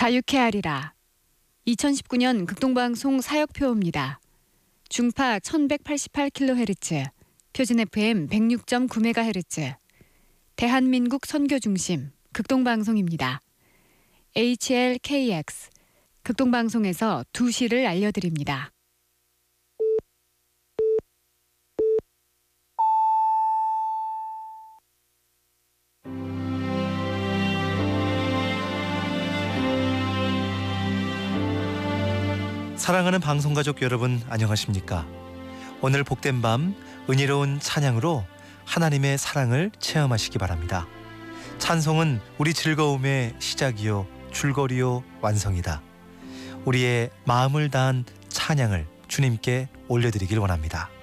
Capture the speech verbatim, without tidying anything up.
자유케 하리라. 이천십구 년 극동방송 사역표입니다. 중파 천백팔십팔 킬로헤르츠, 표준 에프엠 백육 점 구 메가헤르츠, 대한민국 선교중심 극동방송입니다. 에이치엘케이엑스, 극동방송에서 두 시를 알려드립니다. 사랑하는 방송가족 여러분, 안녕하십니까? 오늘 복된 밤 은혜로운 찬양으로 하나님의 사랑을 체험하시기 바랍니다. 찬송은 우리 즐거움의 시작이요 줄거리요 완성이다. 우리의 마음을 다한 찬양을 주님께 올려드리길 원합니다.